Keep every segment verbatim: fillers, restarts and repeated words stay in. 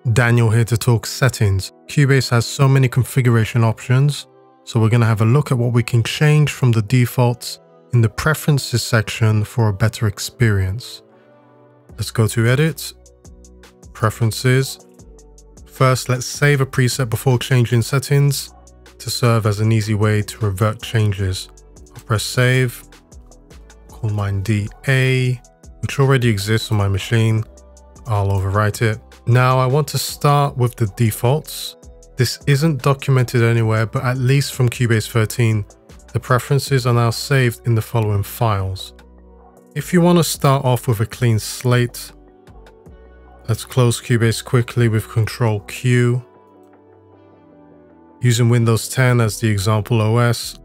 Daniel here to talk settings. Cubase has so many configuration options, so we're going to have a look at what we can change from the defaults in the preferences section for a better experience. Let's go to Edit, Preferences. First, let's save a preset before changing settings to serve as an easy way to revert changes. I'll press Save, call mine D A, which already exists on my machine. I'll overwrite it. Now I want to start with the defaults. This isn't documented anywhere, but at least from Cubase thirteen, the preferences are now saved in the following files. If you want to start off with a clean slate, let's close Cubase quickly with Control Q. Using Windows ten as the example O S,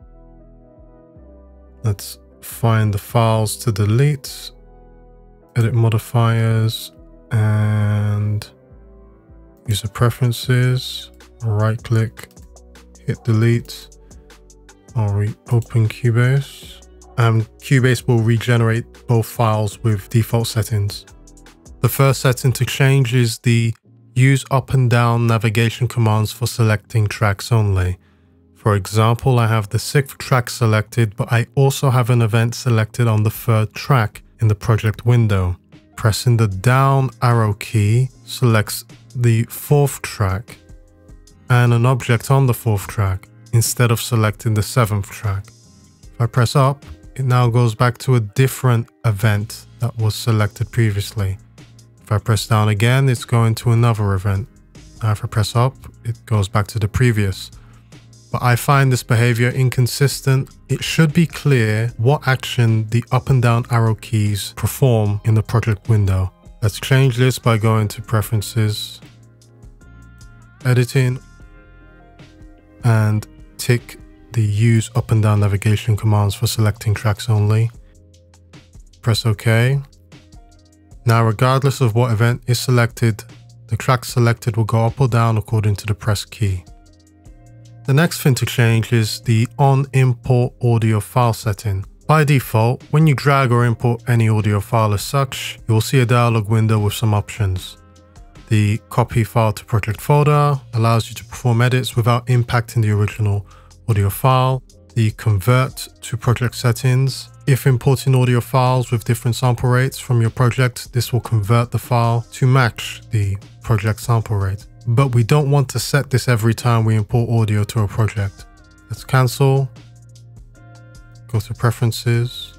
let's find the files to delete, edit modifiers, and user preferences, right click, hit delete. I'll reopen Cubase, and Cubase will regenerate both files with default settings. The first setting to change is the use up and down navigation commands for selecting tracks only. For example, I have the sixth track selected, but I also have an event selected on the third track in the project window. Pressing the down arrow key selects the fourth track and an object on the fourth track instead of selecting the seventh track. If I press up, it now goes back to a different event that was selected previously. If I press down again, it's going to another event. Now if I press up, it goes back to the previous. But I find this behavior inconsistent. It should be clear what action the up and down arrow keys perform in the project window. Let's change this by going to Preferences, Editing, and tick the use up and down navigation commands for selecting tracks only. Press OK. Now, regardless of what event is selected, the track selected will go up or down according to the press key. The next thing to change is the on import audio file setting. By default, when you drag or import any audio file as such, you will see a dialog window with some options. The copy file to project folder allows you to perform edits without impacting the original audio file. The convert to project settings. If importing audio files with different sample rates from your project, this will convert the file to match the project sample rate. But we don't want to set this every time we import audio to a project. Let's cancel, go to Preferences,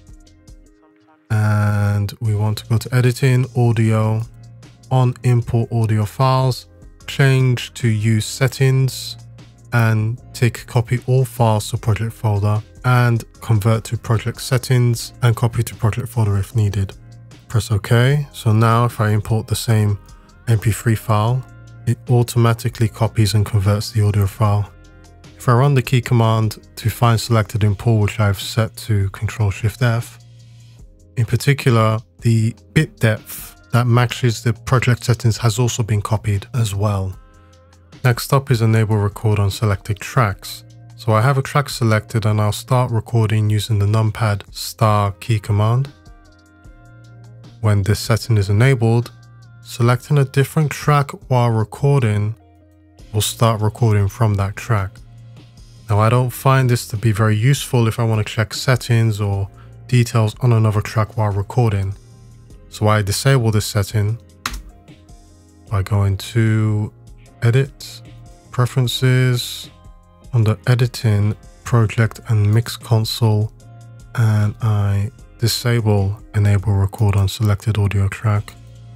and we want to go to Editing, Audio, on Import Audio Files, change to Use Settings, and tick Copy All Files to Project Folder, and convert to Project Settings, and copy to Project Folder if needed. Press OK. So now if I import the same M P three file, it automatically copies and converts the audio file. If I run the key command to find selected import, which I've set to Control Shift F, in particular, the bit depth that matches the project settings has also been copied as well. Next up is Enable Record on selected tracks. So I have a track selected and I'll start recording using the numpad star key command. When this setting is enabled, selecting a different track while recording will start recording from that track. Now I don't find this to be very useful if I want to check settings or details on another track while recording. So I disable this setting by going to Edit, Preferences, under Editing, Project and Mix Console, and I disable Enable Record on selected audio track.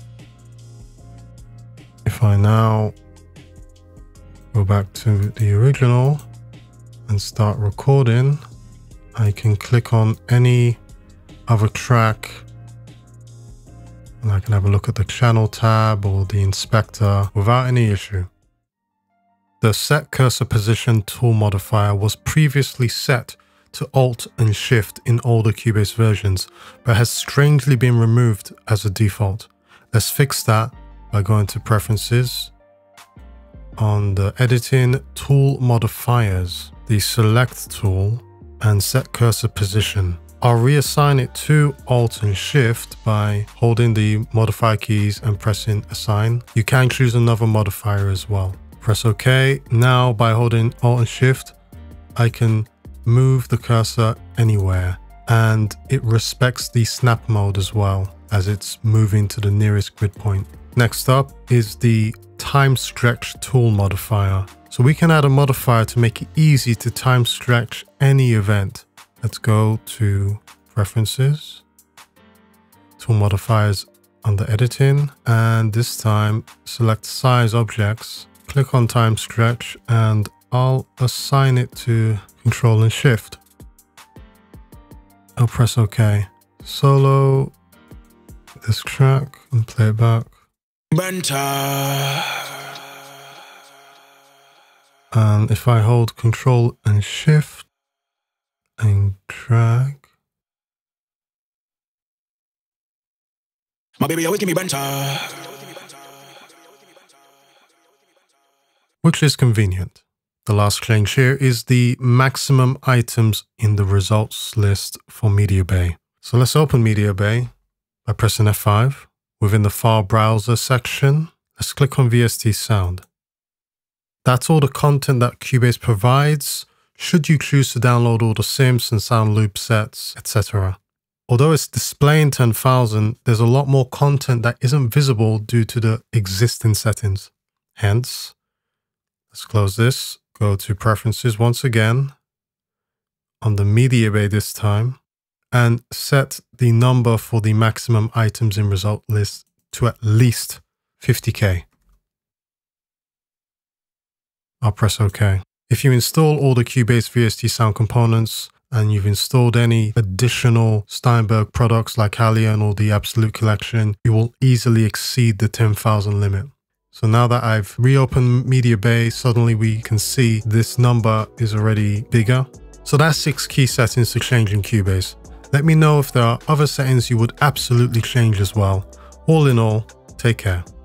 If I now go back to the original and start recording, I can click on any other track and I can have a look at the channel tab or the inspector without any issue. The Set Cursor Position tool modifier was previously set to Alt and Shift in older Cubase versions, but has strangely been removed as a default. Let's fix that by going to Preferences, on the Editing, Tool Modifiers, the Select tool, and Set Cursor Position. I'll reassign it to Alt and Shift by holding the modifier keys and pressing Assign. You can choose another modifier as well. Press OK. Now by holding Alt and Shift, I can move the cursor anywhere, and it respects the snap mode as well as it's moving to the nearest grid point. Next up is the time stretch tool modifier. So we can add a modifier to make it easy to time stretch any event. Let's go to Preferences, Tool Modifiers under Editing, and this time select Size Objects, click on Time Stretch, and I'll assign it to Control and Shift. I'll press OK. Solo this track and play it back. Banter. And if I hold Control and Shift and drag, my baby, give me banter. Which is convenient. The last change here is the maximum items in the results list for MediaBay. So let's open MediaBay by pressing F five. Within the File Browser section, let's click on V S T Sound. That's all the content that Cubase provides, should you choose to download all the synths and sound loop sets, et cetera. Although it's displaying ten thousand, there's a lot more content that isn't visible due to the existing settings. Hence, let's close this, go to Preferences once again, on the MediaBay this time, and set the number for the maximum items in result list to at least fifty K. I'll press OK. If you install all the Cubase V S T Sound components and you've installed any additional Steinberg products like Alien or the Absolute Collection, you will easily exceed the ten thousand limit. So now that I've reopened MediaBay, suddenly we can see this number is already bigger. So that's six key settings to change in Cubase. Let me know if there are other settings you would absolutely change as well. All in all, take care.